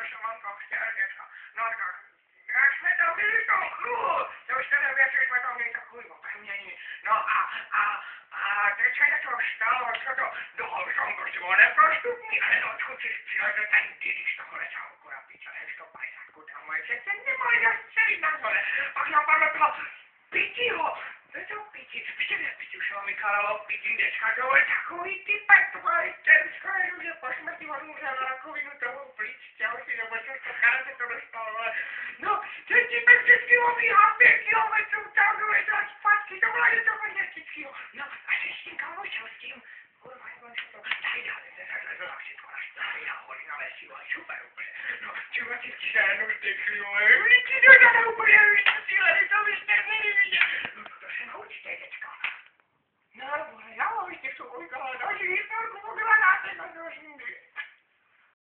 što sam vám to chtěl děcka. No tak, jak jsme tam byli v tom kruhu, to už tady věci jsme tam měli takový opevnění. No a teď se něco stalo, co to, dohol jsem prostě byl neprostupný, ale odkud si přilezl ten když toho ležálku na piče, 150 tam moje přece nemohli zastřelit na zole. Pak napadlo toho Pitího, to Pití, ještě nepití, už ho vykálalo Pití dečka, to byl takový typek, to byl ten skvělý, že po smrti on umřel na rakovinu toho plíc, chtěl si, nebo co se to dostalo, ale no, ten typek vždycky obíhá 5 kilometrů tam dole a zpátky, to byla něco fantastického. No, a se s tím kámošel, s tím, kurva, jak on se to, tady dále, takhle byla všechno na stále nahory na lesi, ale super úplně. No, čuva si černou zdechli, ale vždycky to tady úplně vyštěsíle, to byste neviděli. No, to se naučte, děcka. No, já už těch jsou ulikala další historku o granáte na nožní.